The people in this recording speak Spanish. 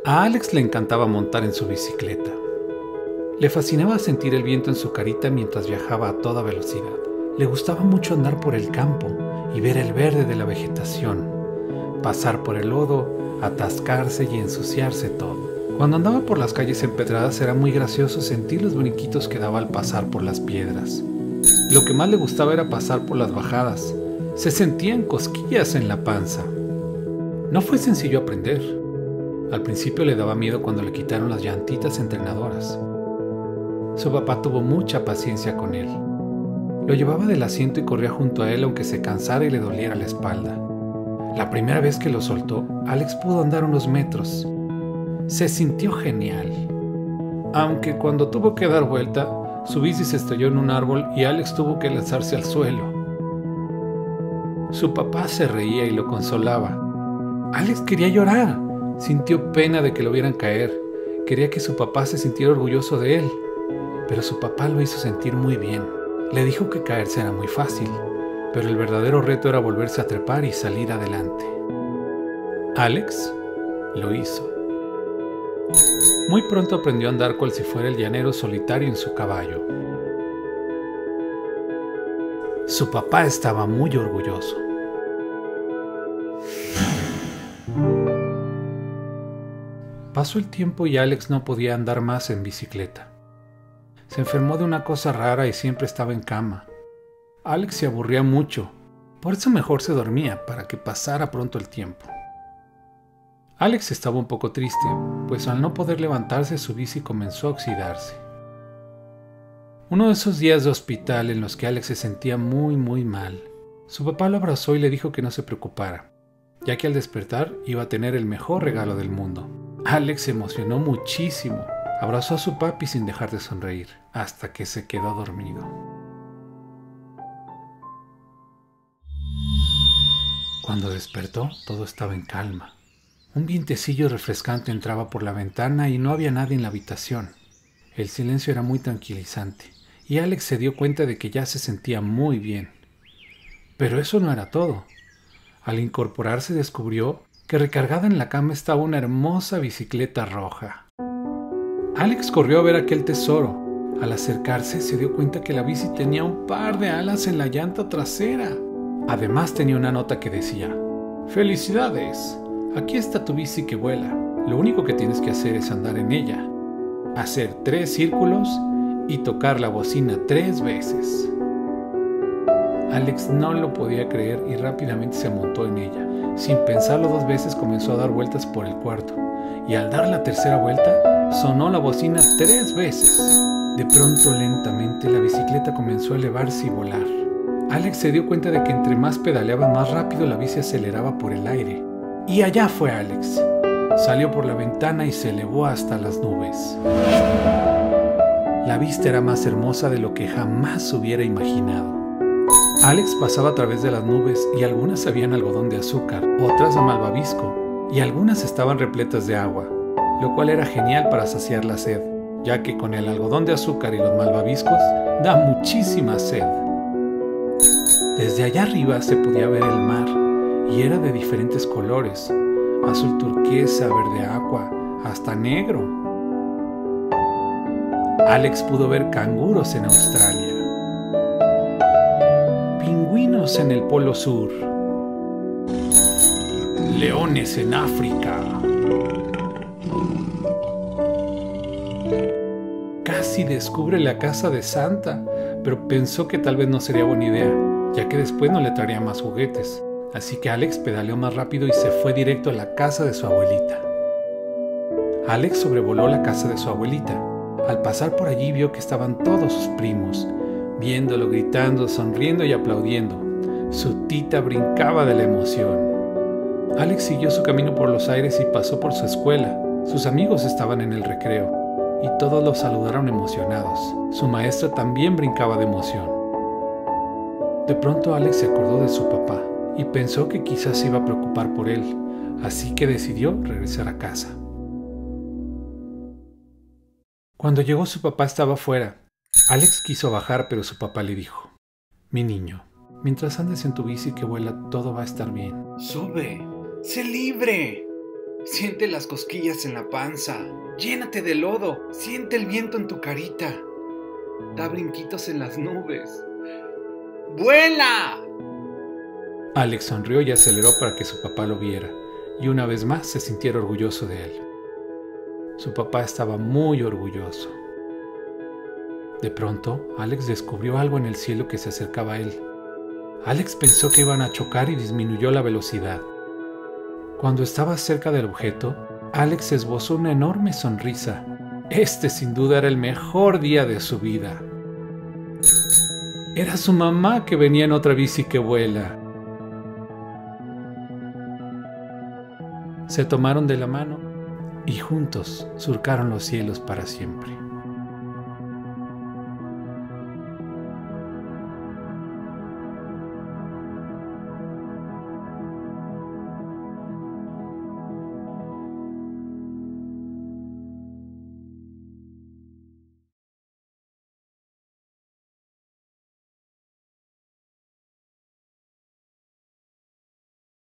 A Alex le encantaba montar en su bicicleta. Le fascinaba sentir el viento en su carita mientras viajaba a toda velocidad. Le gustaba mucho andar por el campo y ver el verde de la vegetación, pasar por el lodo, atascarse y ensuciarse todo. Cuando andaba por las calles empedradas era muy gracioso sentir los brinquitos que daba al pasar por las piedras. Lo que más le gustaba era pasar por las bajadas. Se sentían cosquillas en la panza. No fue sencillo aprender. Al principio le daba miedo cuando le quitaron las llantitas entrenadoras. Su papá tuvo mucha paciencia con él. Lo llevaba del asiento y corría junto a él aunque se cansara y le doliera la espalda. La primera vez que lo soltó, Alex pudo andar unos metros. Se sintió genial. Aunque cuando tuvo que dar vuelta, su bici se estrelló en un árbol y Alex tuvo que lanzarse al suelo. Su papá se reía y lo consolaba. Alex quería llorar. Sintió pena de que lo vieran caer. Quería que su papá se sintiera orgulloso de él. Pero su papá lo hizo sentir muy bien. Le dijo que caerse era muy fácil, pero el verdadero reto era volverse a trepar y salir adelante. Alex lo hizo. Muy pronto aprendió a andar cual si fuera el llanero solitario en su caballo. Su papá estaba muy orgulloso. Pasó el tiempo y Alex no podía andar más en bicicleta. Se enfermó de una cosa rara y siempre estaba en cama. Alex se aburría mucho, por eso mejor se dormía para que pasara pronto el tiempo. Alex estaba un poco triste, pues al no poder levantarse su bici comenzó a oxidarse. Uno de esos días de hospital en los que Alex se sentía muy mal, su papá lo abrazó y le dijo que no se preocupara, ya que al despertar iba a tener el mejor regalo del mundo. Alex se emocionó muchísimo. Abrazó a su papi sin dejar de sonreír, hasta que se quedó dormido. Cuando despertó, todo estaba en calma. Un vientecillo refrescante entraba por la ventana y no había nadie en la habitación. El silencio era muy tranquilizante, y Alex se dio cuenta de que ya se sentía muy bien. Pero eso no era todo. Al incorporarse descubrió que recargada en la cama estaba una hermosa bicicleta roja. Alex corrió a ver aquel tesoro. Al acercarse se dio cuenta que la bici tenía un par de alas en la llanta trasera. Además tenía una nota que decía: «Felicidades, aquí está tu bici que vuela. Lo único que tienes que hacer es andar en ella, hacer 3 círculos y tocar la bocina 3 veces». Alex no lo podía creer y rápidamente se montó en ella. Sin pensarlo 2 veces comenzó a dar vueltas por el cuarto, y al dar la tercera vuelta sonó la bocina 3 veces. De pronto, lentamente, la bicicleta comenzó a elevarse y volar. Alex se dio cuenta de que entre más pedaleaba, más rápido la bici aceleraba por el aire. Y allá fue Alex. Salió por la ventana y se elevó hasta las nubes. La vista era más hermosa de lo que jamás hubiera imaginado. Alex pasaba a través de las nubes y algunas sabían algodón de azúcar, otras a malvavisco, y algunas estaban repletas de agua, lo cual era genial para saciar la sed, ya que con el algodón de azúcar y los malvaviscos da muchísima sed. Desde allá arriba se podía ver el mar, y era de diferentes colores: azul turquesa, verde agua, hasta negro. Alex pudo ver canguros en Australia, pingüinos en el Polo Sur, leones en África. Casi descubre la casa de Santa, pero pensó que tal vez no sería buena idea, ya que después no le traería más juguetes. Así que Alex pedaleó más rápido y se fue directo a la casa de su abuelita. Alex sobrevoló la casa de su abuelita. Al pasar por allí vio que estaban todos sus primos, viéndolo, gritando, sonriendo y aplaudiendo. Su tita brincaba de la emoción. Alex siguió su camino por los aires y pasó por su escuela. Sus amigos estaban en el recreo y todos lo saludaron emocionados. Su maestra también brincaba de emoción. De pronto Alex se acordó de su papá y pensó que quizás se iba a preocupar por él, así que decidió regresar a casa. Cuando llegó, su papá estaba fuera. Alex quiso bajar, pero su papá le dijo: «Mi niño, mientras andes en tu bici que vuela, todo va a estar bien. ¡Sube! ¡Sé libre!». Siente las cosquillas en la panza. Llénate de lodo. Siente el viento en tu carita. Da brinquitos en las nubes. ¡Vuela! Alex sonrió y aceleró para que su papá lo viera, y una vez más se sintiera orgulloso de él. Su papá estaba muy orgulloso. De pronto, Alex descubrió algo en el cielo que se acercaba a él. Alex pensó que iban a chocar y disminuyó la velocidad. Cuando estaba cerca del objeto, Alex esbozó una enorme sonrisa. Este sin duda era el mejor día de su vida. Era su mamá que venía en otra bici que vuela. Se tomaron de la mano y juntos surcaron los cielos para siempre.